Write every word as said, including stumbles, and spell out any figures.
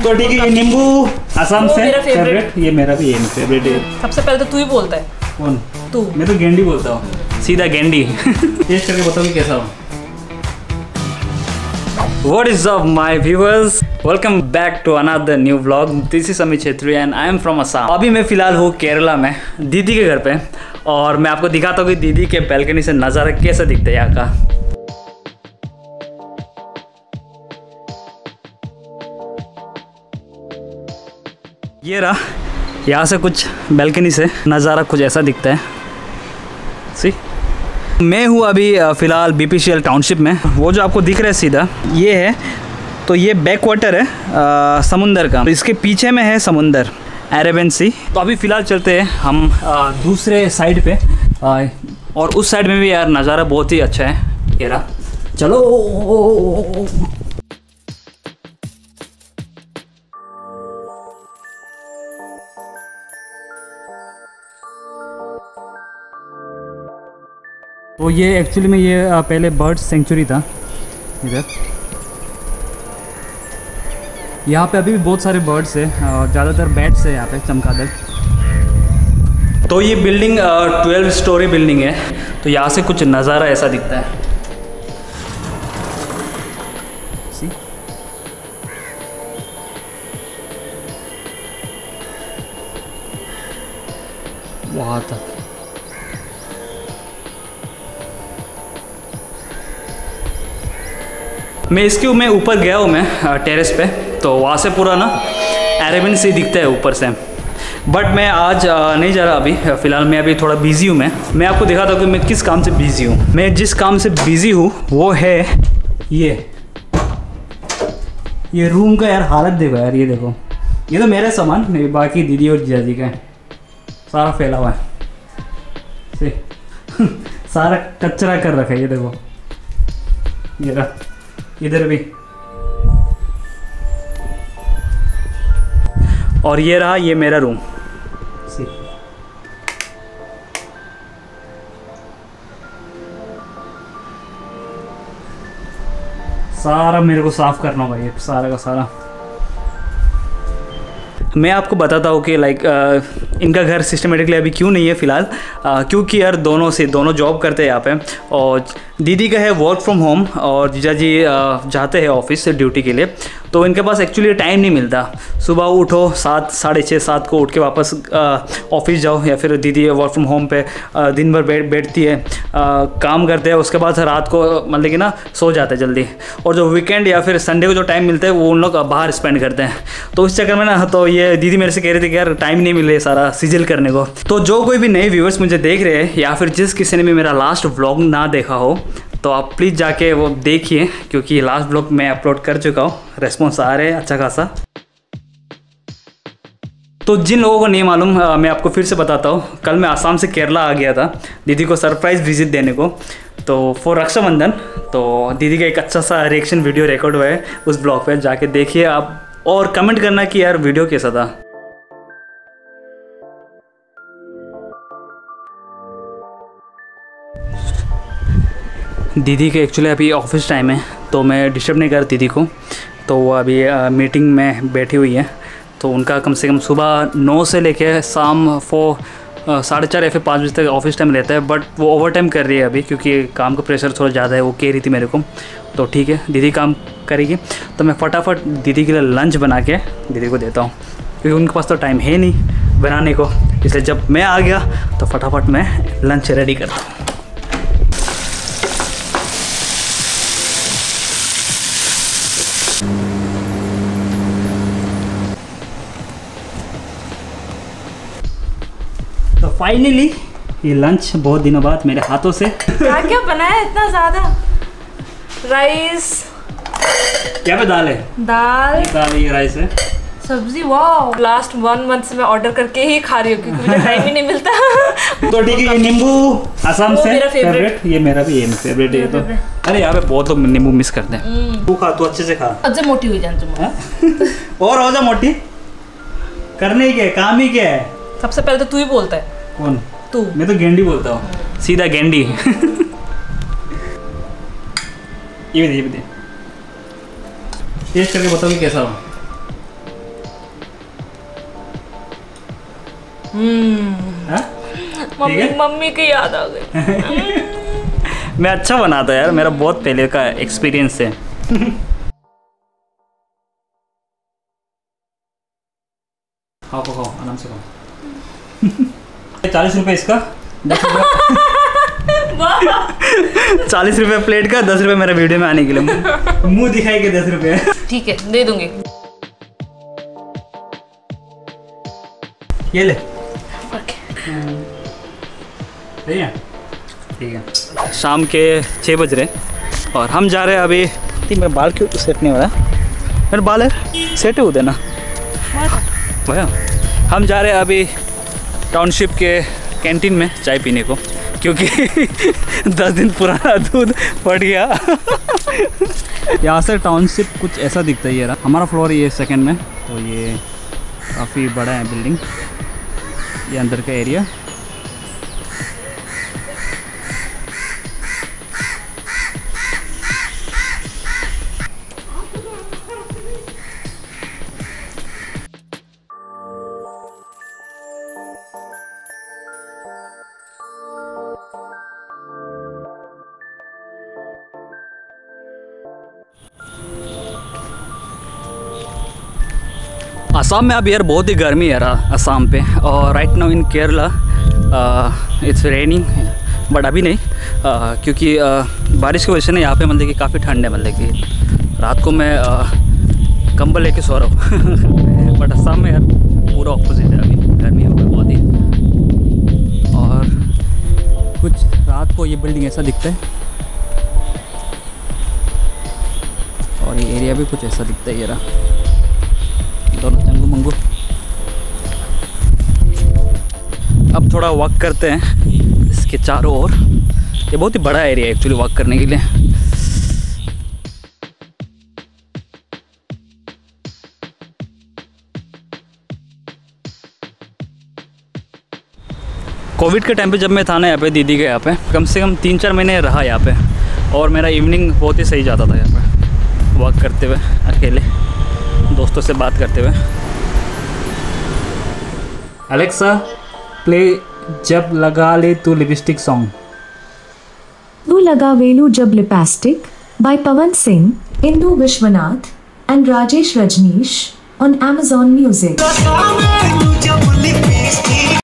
तो ठीक है, ये नींबू असम से फेवरेट, ये मेरा भी ये फेवरेट है। सबसे पहले तो तू ही बोलता है। कौन? तू। मैं तो गेंडी बोलता हूँ, सीधा गेंडी। टेस्ट करके बताओ कि कैसा हो। What is up my viewers? Welcome back to another new vlog. This is Amit Chhetri and I am from Assam. अभी मैं फ़िलहाल हूँ केरला में दीदी के घर पे और मैं आपको दिखाता हूँ कि दीदी के बैल्कनी से नज़ारा कैसा दिखता है यहाँ का। ये रहा, यहाँ से कुछ बैल्कनी से नज़ारा कुछ ऐसा दिखता है। सी मैं हूँ अभी फ़िलहाल B P C L township में। वो जो आपको दिख रहा है सीधा ये है, तो ये बैक वाटर है आ, समुंदर का। तो इसके पीछे में है समुंदर, अरेबियन सी। तो अभी फ़िलहाल चलते हैं हम आ, दूसरे साइड पे आ, और उस साइड में भी यार नज़ारा बहुत ही अच्छा है। ये रहा, चलो। तो ये एक्चुअली में ये पहले बर्ड सेंचुरी था इधर। यहाँ पे अभी भी बहुत सारे बर्ड्स हैं और ज़्यादातर बैट्स है यहाँ पे, चमगादड़। तो ये बिल्डिंग ट्वेल्व स्टोरी बिल्डिंग है, तो यहाँ से कुछ नज़ारा ऐसा दिखता है। सी वहाँ तक मैं इसके मैं ऊपर गया हूँ, मैं टेरेस पे, तो वहाँ से पूरा ना अरेबियन सी दिखता है ऊपर से। बट मैं आज नहीं जा रहा अभी, फ़िलहाल मैं अभी थोड़ा बिज़ी हूँ। मैं मैं आपको दिखाता हूँ कि मैं किस काम से बिज़ी हूँ। मैं जिस काम से बिज़ी हूँ वो है ये ये रूम का यार हालत देखो यार, ये देखो। ये तो मेरा सामान नहीं, बाकी दीदी और जीजाजी का है, सारा फैला हुआ है से सारा कचरा कर रखा है। ये देखो, ये रहा, इधर भी। और ये रहा, ये मेरा रूम। सी सारा मेरे को साफ करना होगा, ये सारा का सारा। मैं आपको बताता हूँ कि लाइक इनका घर सिस्टमेटिकली अभी क्यों नहीं है फ़िलहाल, क्योंकि यार दोनों से दोनों जॉब करते हैं यहाँ पे। और दीदी का है वर्क फ्रॉम होम और जीजा जी जाते हैं ऑफिस से ड्यूटी के लिए, तो इनके पास एक्चुअली टाइम नहीं मिलता। सुबह उठो सात साढ़े छः सात को उठ के वापस ऑफिस जाओ, या फिर दीदी वर्क फ्रॉम होम पे आ, दिन भर बैठ बैठती है, आ, काम करते हैं, उसके बाद रात को मतलब कि ना सो जाते हैं जल्दी। और जो वीकेंड या फिर संडे को जो टाइम मिलता है वो उन लोग बाहर स्पेंड करते हैं। तो इस चक्कर में ना, तो ये दीदी मेरे से कह रही थी कि यार टाइम नहीं मिले सारा सीजल करने को। तो जो कोई भी नए व्यूअर्स मुझे देख रहे हैं, या फिर जिस किसी ने भी मेरा लास्ट व्लॉग ना देखा हो, तो आप प्लीज़ जाके वो देखिए, क्योंकि लास्ट ब्लॉग मैं अपलोड कर चुका हूँ। रेस्पॉन्स आ रहे हैं अच्छा खासा। तो जिन लोगों को नहीं मालूम, मैं आपको फिर से बताता हूँ। कल मैं आसाम से केरला आ गया था दीदी को सरप्राइज़ विजिट देने को, तो फॉर रक्षाबंधन। तो दीदी का एक अच्छा सा रिएक्शन वीडियो रिकॉर्ड हुआ है उस ब्लॉग पे, जाके देखिए आप और कमेंट करना कि यार वीडियो कैसा था। दीदी के एक्चुअली अभी ऑफिस टाइम है, तो मैं डिस्टर्ब नहीं कर दीदी को। तो वो अभी आ, मीटिंग में बैठी हुई है। तो उनका कम से कम सुबह नौ से लेके शाम फो साढ़े चार या फिर पाँच बजे तक ऑफिस टाइम रहता है। बट वो ओवर टाइम कर रही है अभी, क्योंकि काम का प्रेशर थोड़ा ज़्यादा है, वो कह रही थी मेरे को। तो ठीक है, दीदी काम करेगी, तो मैं फटाफट दीदी के लिए लंच बना के दीदी को देता हूँ, क्योंकि उनके पास तो टाइम है नहीं बनाने को। इसलिए जब मैं आ गया तो फटाफट मैं लंच रेडी करता हूँ। तो फाइनली ये लंच बहुत दिनों बाद मेरे हाथों से। क्या क्या बनाया इतना ज़्यादा? राइस, क्या पे दाल है? दाल दाल, ये राइस है, सब्जी। वाह, लास्ट वन मंथ से मैं ऑर्डर करके ही खा रही हूँ, क्योंकि मुझे टाइम ही नहीं मिलता। तो ठीक है, ये नींबू असम से मेरा फेवरेट, ये मेरा भी ये फेवरेट है। तो अरे यहाँ पे बहुत लोग नींबू मिस करते हैं। तू खा, तू अच्छे से खा, अच्छे मोटी हुई जान तुम। और हो जा मोटी, करने ही क्या है, काम ही क्या है। सबसे पहले तो तू ही बोलता है। कौन? तू। मैं तो गेंडी बोलता हूँ, सीधा गेंडी। ये भी दे, ये भी दे, टेस्ट करके बताओ कि कैसा हो। हाँ? मम्मी मम्मी की याद आ गई। मैं अच्छा बनाता यार, मेरा बहुत पहले का एक्सपीरियंस है। खाओ खाओ आराम से खाओ। चालीस रुपए इसका, दस रुपये चालीस रुपए प्लेट का, दस रुपए मेरे वीडियो में आने के लिए। मुंह दिखाएंगे दस रुपए। ठीक है दे दूंगी। ये ले। ओके ठीक है ठीक है। शाम के छः बज रहे और हम जा रहे हैं अभी। ठीक, मेरा बाल क्यों सेट नहीं हो रहा? मेरा बाल है सेट है, देना भैया। हम जा रहे हैं अभी टाउनशिप के कैंटीन में चाय पीने को, क्योंकि दस दिन पुराना दूध फट गया। यहाँ से टाउनशिप कुछ ऐसा दिखता है। ये रहा हमारा फ्लोर, ये सेकंड में। तो ये काफ़ी बड़ा है बिल्डिंग, ये अंदर का एरिया। असम में अब यार बहुत ही गर्मी है रहा असम पे। और right now in Kerala it's raining, but अभी नहीं, uh, क्योंकि uh, बारिश की वजह से ना यहाँ पे मतलब कि काफ़ी ठंड है। मतलब कि रात को मैं uh, कंबल लेके सो रहा हूँ। बट असम में यार पूरा ऑपोजिट है, अभी गर्मी हो गई बहुत ही। और कुछ रात को ये बिल्डिंग ऐसा दिखता है और ये एरिया भी कुछ ऐसा दिखता है। ये रहा दोनों चंगू मंगू। अब थोड़ा वॉक करते हैं इसके चारों ओर। ये बहुत ही बड़ा एरिया है एक्चुअली वॉक करने के लिए। कोविड के टाइम पे जब मैं था ना यहाँ पे दीदी के यहाँ पे, कम से कम तीन चार महीने रहा यहाँ पे। और मेरा इवनिंग बहुत ही सही जाता था यहाँ पे वॉक करते हुए, अकेले दोस्तों से बात करते हुए। अलेक्सा प्ले जब लगा ले तू लिपस्टिक सॉन्ग। तू लगा वेलू जब lipstick by Pawan Singh, Indu Vishwanath and Rajesh Rajneesh on Amazon Music.